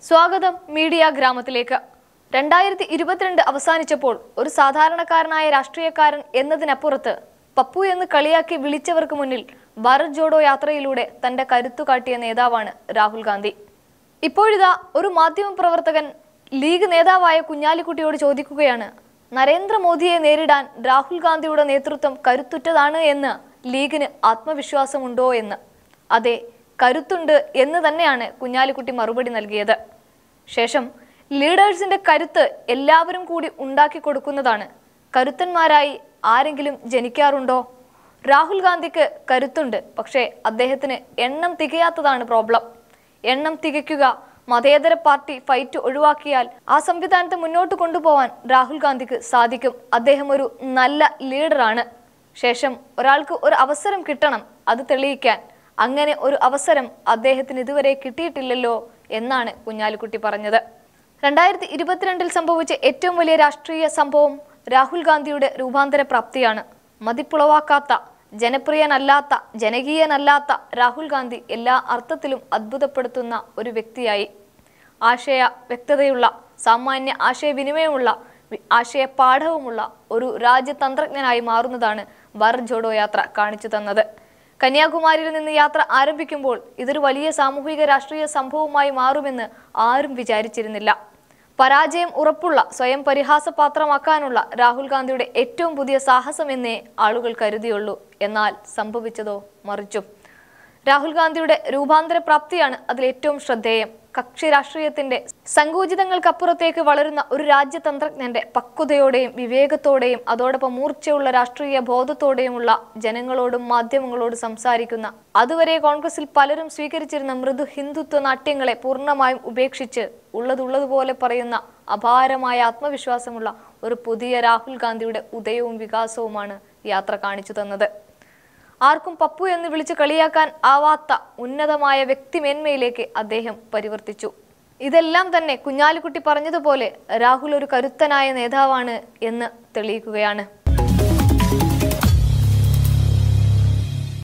സ്വാഗതം മീഡിയ ഗ്രാമത്തിലേക്ക്. 2022 അവസാനിച്ചപ്പോൾ ഒരു സാധാരണക്കാരനായ രാഷ്ട്രീയക്കാരൻ എന്നതിനപ്പുറത്ത് പപ്പു എന്ന് കളിയാക്കി വിളിച്ചവർക്ക് മുന്നിൽ ഭാരത് ജോഡോ യാത്രയിലൂടെ തന്റെ കരുത്തു കാട്ടിയ നേതാവാണ് രാഹുൽ ഗാന്ധി. ഇപ്പോഴിതാ ഒരു മാധ്യമപ്രവർത്തകൻ ലീഗ് നേതാവായ കുഞ്ഞാലിക്കുട്ടിയോട് ചോദിക്കുകയാണ്, നരേന്ദ്രമോദിയെ നേരിടാൻ രാഹുൽ ഗാന്ധിയുടെ നേതൃത്വം കരുത്തുറ്റതാണ് എന്ന് ലീഗിന് ആത്മവിശ്വാസമുണ്ടോ എന്ന്. അതെ, കരുത്തുണ്ട് എന്ന് തന്നെയാണ് കുഞ്ഞാലിക്കുട്ടി മറുപടി നൽകിയത്. ശേഷം ലീഡേഴ്സിന്റെ കരുത്ത് എല്ലാവരും കൂടി ഉണ്ടാക്കി കൊടുക്കുന്നതാണ്. കരുത്തന്മാരായി ആരെങ്കിലും ജനിക്കാറുണ്ടോ? രാഹുൽ ഗാന്ധിക്ക് കരുത്തുണ്ട്, പക്ഷേ അദ്ദേഹത്തിന് എണ്ണം തികയാത്തതാണ് പ്രോബ്ലം. എണ്ണം തികയ്ക്കുക, മതേതര പാർട്ടി ഫൈറ്റ് ഒഴിവാക്കിയാൽ ആ സംവിധാനത്തെ മുന്നോട്ട് കൊണ്ടുപോകാൻ രാഹുൽ ഗാന്ധിക്ക് സാധിക്കും. അദ്ദേഹം ഒരു നല്ല ലീഡറാണ്. ശേഷം ഒരാൾക്ക് ഒരു അവസരം കിട്ടണം, അത് തെളിയിക്കാൻ. അങ്ങനെ ഒരു അവസരം അദ്ദേഹത്തിന് ഇതുവരെ കിട്ടിയിട്ടില്ലല്ലോ എന്നാണ് കുഞ്ഞാലിക്കുട്ടി പറഞ്ഞത്. 2022 സംഭവിച്ച ഏറ്റവും വലിയ രാഷ്ട്രീയ സംഭവം രാഹുൽ ഗാന്ധിയുടെ രൂപാന്തര പ്രാപ്തിയാണ്. മതിപ്പുളവാക്കാത്ത, ജനപ്രിയനല്ലാത്ത, ജനകീയനല്ലാത്ത രാഹുൽ ഗാന്ധി എല്ലാ അർത്ഥത്തിലും അത്ഭുതപ്പെടുത്തുന്ന ഒരു വ്യക്തിയായി. ആശയ വ്യക്തതയുള്ള, സാമാന്യ ആശയവിനിമയമുള്ള, ആശയ പാഠവുമുള്ള ഒരു രാജ്യതന്ത്രജ്ഞനായി മാറുന്നതാണ് ഭാരത് ജോഡോ യാത്ര കാണിച്ചു തന്നത്. കന്യാകുമാരിയിൽ നിന്ന് യാത്ര ആരംഭിക്കുമ്പോൾ ഇതൊരു വലിയ സാമൂഹിക രാഷ്ട്രീയ സംഭവമായി മാറുമെന്ന് ആരും വിചാരിച്ചിരുന്നില്ല. പരാജയം ഉറപ്പുള്ള, സ്വയം പരിഹാസപാത്രമാക്കാനുള്ള രാഹുൽ ഗാന്ധിയുടെ ഏറ്റവും പുതിയ സാഹസമെന്നേ ആളുകൾ കരുതിയുള്ളൂ. എന്നാൽ സംഭവിച്ചതോ മറിച്ചും. രാഹുൽ ഗാന്ധിയുടെ രൂപാന്തര പ്രാപ്തിയാണ് അതിലേറ്റവും ശ്രദ്ധേയം. കക്ഷി രാഷ്ട്രീയത്തിന്റെ സങ്കുചിതങ്ങൾക്കപ്പുറത്തേക്ക് വളരുന്ന ഒരു രാജ്യതന്ത്രജ്ഞന്റെ പക്വതയോടെയും വിവേകത്തോടെയും അതോടൊപ്പം മൂർച്ചയുള്ള രാഷ്ട്രീയ ബോധത്തോടെയുമുള്ള ജനങ്ങളോടും മാധ്യമങ്ങളോടും സംസാരിക്കുന്ന, അതുവരെ കോൺഗ്രസിൽ പലരും സ്വീകരിച്ചിരുന്ന മൃദു ഹിന്ദുത്വ നാട്യങ്ങളെ പൂർണ്ണമായും ഉപേക്ഷിച്ച് ഉള്ളതുപോലെ പറയുന്ന അപാരമായ ആത്മവിശ്വാസമുള്ള ഒരു പുതിയ രാഹുൽ ഗാന്ധിയുടെ ഉദയവും വികാസവുമാണ് യാത്ര കാണിച്ചു തന്നത്. ആർക്കും പപ്പു എന്ന് വിളിച്ച് കളിയാക്കാൻ ആവാത്ത ഉന്നതമായ വ്യക്തിമേന്മയിലേക്ക് അദ്ദേഹം പരിവർത്തിച്ചു. ഇതെല്ലാം തന്നെ കുഞ്ഞാലിക്കുട്ടി പറഞ്ഞതുപോലെ രാഹുൽ ഒരു കരുത്തനായ നേതാവാണ് എന്ന് തെളിയിക്കുകയാണ്.